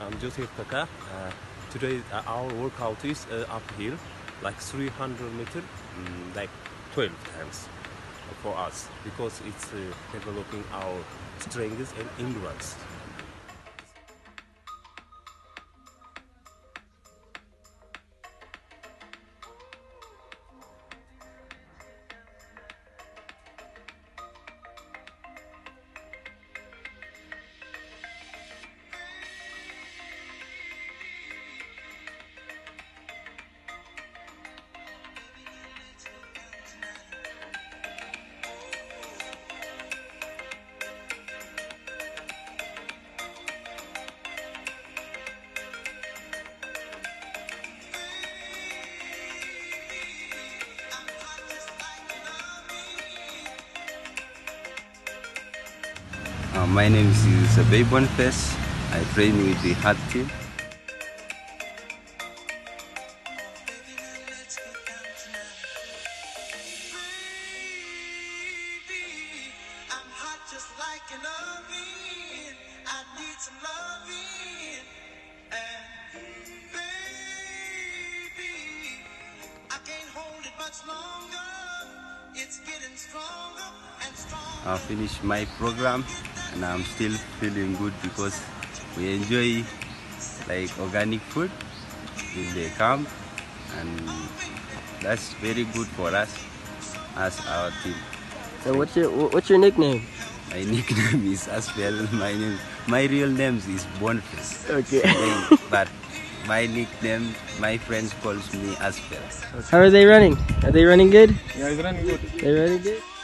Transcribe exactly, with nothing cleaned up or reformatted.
I'm Joseph Kaka. Uh, today uh, our workout is uh, uphill, like three hundred meter, um, like twelve times for us, because it's uh, developing our strength and endurance. Uh, my name is Sabay Boniface. I train with the Heart team. I finished my program and I'm still feeling good because we enjoy like organic food in the camp, and that's very good for us as our team. So what's your what's your nickname? My nickname is Asfel. My name, my real name is Boniface. Okay. But my nickname, my friends calls me Asfel. How are they running? Are they running good? Yeah, he's running good. They're running good.